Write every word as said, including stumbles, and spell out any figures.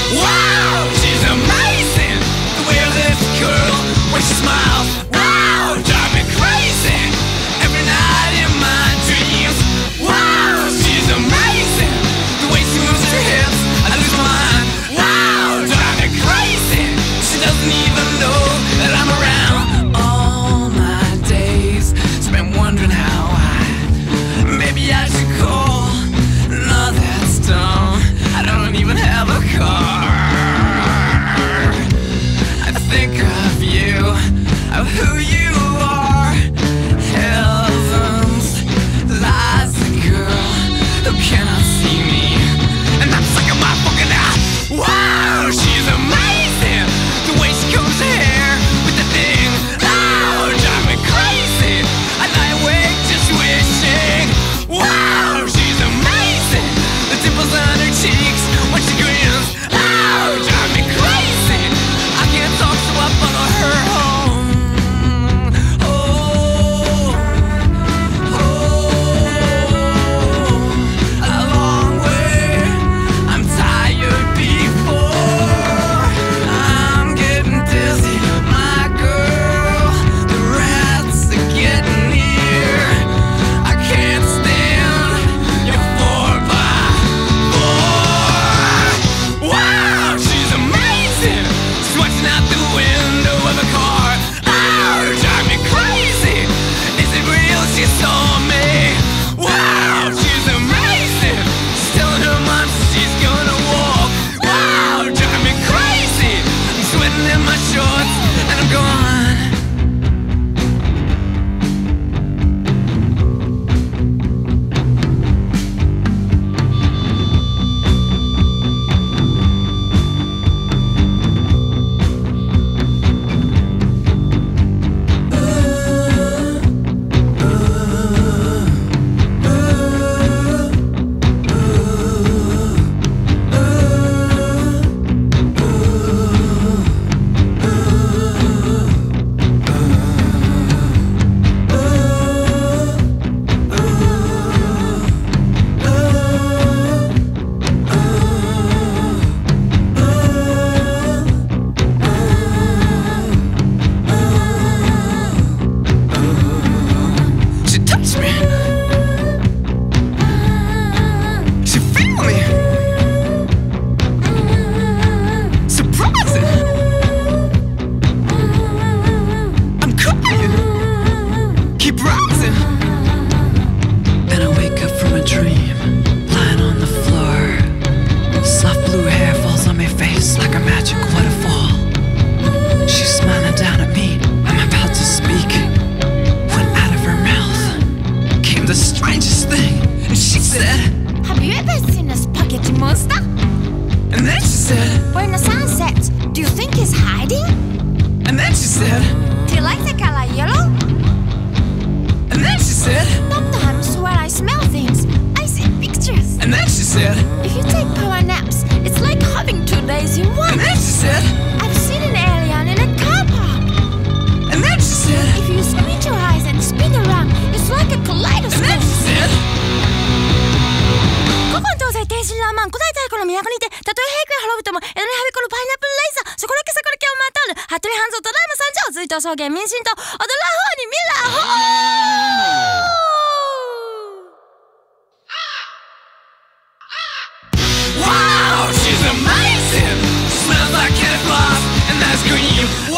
Wow, she's amazing. The way of this girl, when she smiles, wow, drive me crazy. Every night in my dreams, wow, she's amazing. The way she moves her hips, I lose my mind. Wow, drive me crazy. She doesn't even know that I'm around. All my days spent wondering how I, maybe I should call. No, that's dumb. I don't even have a car. I think of you, of who you are. Heavens, lies a girl who cannot see me, and I'm sick of my fucking ass. Wow, she's amazing. The way she combs her hair with the thing, oh, drive me crazy. I lie awake just wishing. Wow, she's amazing. The dimples on her cheeks when she grins, oh, drive me crazy. I can't talk, so I follow her home. Oh, oh, a long way. I'm tired before I'm getting dizzy, my girl. The rats are getting near. I can't stand your four by four. Wow, she's amazing. She's watching out the window of a car. Oh, drive me crazy. Is it real? She saw me. Wow, she's amazing. She's telling her mom she's gonna walk. Wow, drive me crazy. I'm sweating in my shorts and I'm gone. She touched me. She feel me. Surprising. I'm crying. Keep rising. Then I wake up from a dream, lying on the floor. Soft blue hair falls on my face like a magic waterfall. She's smiling down at me. I'm about to speak when out of her mouth came the strangest thing. And she said, Have you ever seen a spaghetti monster? and then she said, When the sun sets, do you think he's hiding? and then she said, Do you like the color yellow? and then she said, Sometimes when I smell things, I see pictures. and then she said, If you take power naps, it's like having two days in one. and then she said, I've seen an alien in a car park. and then she said, If you squint your eyes and spin around, it's like a and then kaleidoscope. she said, 古今東西天真爛漫古代太古の都にてたとえ平家滅ぶとも江戸にはびこるパイナップルレイザーそこだけそこだけをまとうる服部半蔵ただいま参上隋唐草原民進党踊らほうにミラーほー wow, she's amazing. Smells like cat floss and ice cream.